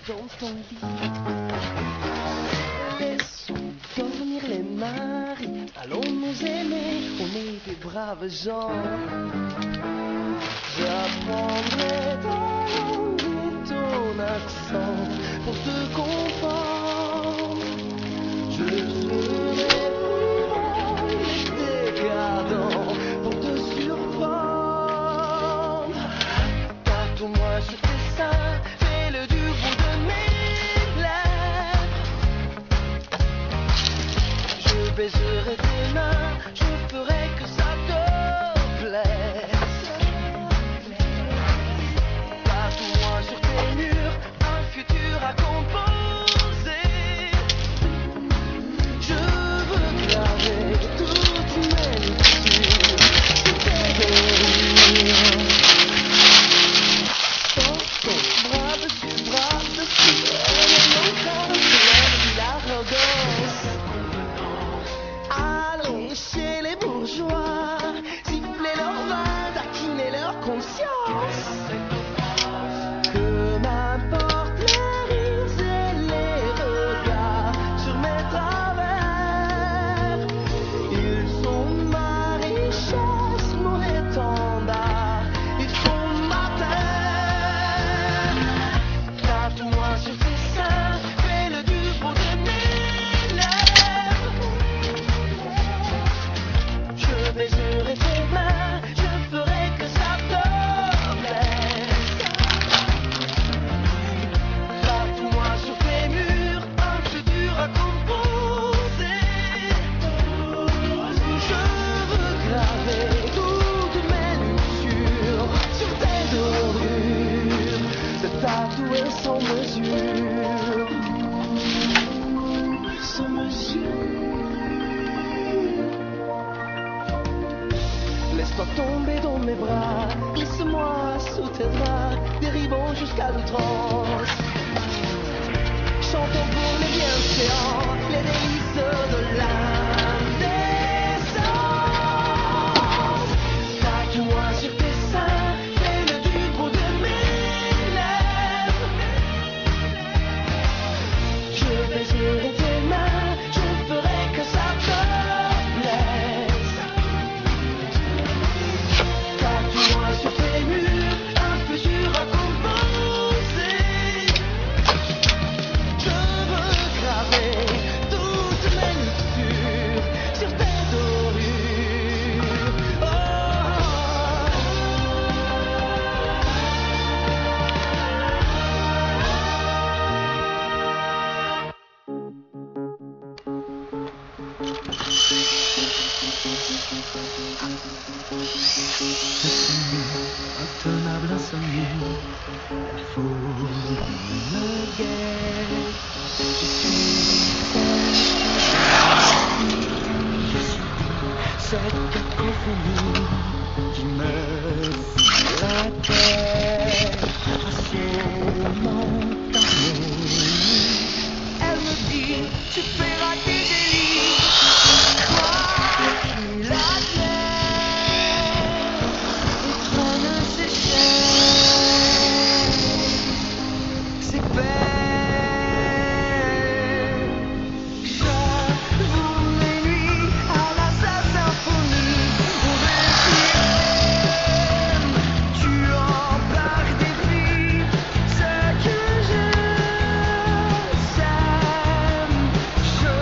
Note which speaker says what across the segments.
Speaker 1: dans ton lit. Laissons dormir les maris, allons nous aimer, on est des braves gens. J'apprendrai ta langue et ton accent pour te comprendre. Je serai prudent et dégradant pour te surprendre. Tatoue-moi sur tes seins, fais-le du bout de mes lèvres. Je baiserai tes mains, je ferai que ça te plaise. Tatoue-moi sur tes murs, un futur à composer. Je veux graver toutes mes lectures sur tes dorures. Porte ton bras dessus, elle mon corps soulève l'arrogance. Allons chez les bourgeois, siffler leur vin, taquiner leur conscience. Que m'importent les rires et les regards sur mes travers. Ils sont ma richesse, mon étendard, ils sont ma terre. Tatoue-moi sur tes seins, fais-le du bout de mes lèvres. Je baiserai tes mains, je ferai que ça te plaise. Tatoue-moi sur tes murs, un futur à composer. Je veux graver toutes mes luxures sur tes dorures, te tatouer sans mesure. Sans mesure. Laisse-toi tomber dans mes bras, glisse-moi sous tes draps, dérivons jusqu'à l'outrance. Chantons pour les bienséants, les délices de l'indécence. Tatoue-moi sur tes seins, fais-le du bout de mes lèvres. Je baiserai tes mains, je ferai que ça te plaise. Tatoue-moi sur tes murs, un futur à composer. Je veux graver toutes mes lectures sur tes dorures. Oh.
Speaker 2: Intenable insomnie, il faut une guerre. Je suis cette cacophonie qui me fout la tête à son harmonie. Elle me dit, tu feras tes délits, toi qui l'admets. C'est fait. J'avoue mes nuits à la symphonie. On respirait, tuant par défi ce que je sème. Je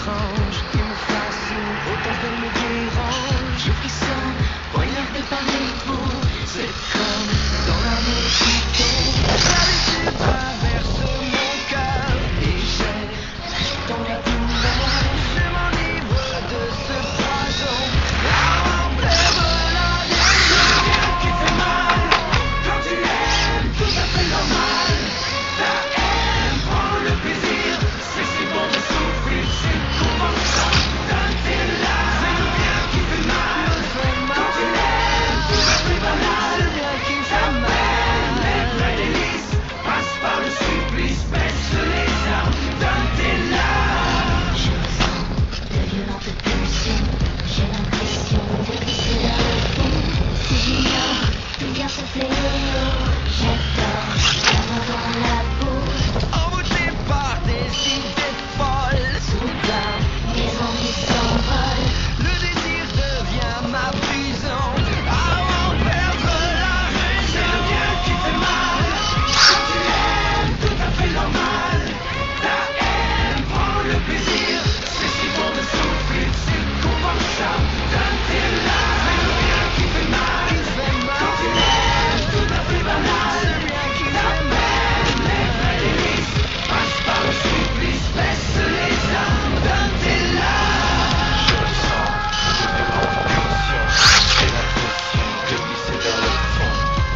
Speaker 1: étrange qui me fascine autant qu'elle me dérange.
Speaker 2: Je frissonne, poignardé par les fous. C'est comme dans la nuit qui tombe.
Speaker 1: La vérité traverse mon cœur et j'ai
Speaker 2: Dans la douleur,
Speaker 1: je m'enivre de ce poison. En pleine la
Speaker 2: rien qui fait mal. Quand tu aimes, tout à fait normal. Ta haine prend le plaisir. C'est si bon de souffrir, c'est convention. Donne tes larmes. C'est le bien qui fait mal. Quand tu aimes, tout à fait banal.
Speaker 1: c'est bien qui
Speaker 2: Ta
Speaker 1: fait
Speaker 2: peine,
Speaker 1: mal.
Speaker 2: les vrais délices. Passe par le supplice, baisse les armes. Donne tes larmes. Je ressens de violentes pulsions. J'ai l'impression de glisser vers le fond. Si j'ignore d'où vient ce fléau, j'adore l'amour dans la peau.
Speaker 1: Envoûté par des idées folles,
Speaker 2: Soudain, mes envies s'envolent.
Speaker 1: le désir devient ma prison. Avant de perdre la
Speaker 2: C'est le
Speaker 1: raison.
Speaker 2: bien qui fait mal. Quand tu aimes, tout à fait normal. Ta haine prend le plaisir. C'est si bon de souffrir, c'est convention. Donne tes larmes. C'est le bien qui fait mal. Quand tu aimes, tout à fait banal.
Speaker 1: C'est bien qui
Speaker 2: Ta
Speaker 1: fait mal.
Speaker 2: peine, les vrais délices. Passe par le supplice, baisse les armes. Donne tes larmes. Je ressens de violentes pulsions. J'ai l'impression de glisser vers le fond.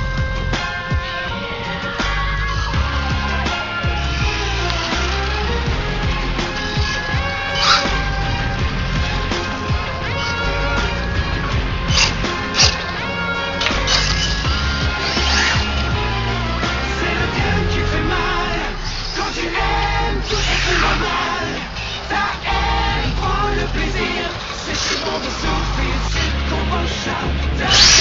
Speaker 2: C'est le bien qui fait mal. Quand tu aimes, tout est plus normal. Ta haine prend le plaisir. C'est si bon de souffrir, c'est convention.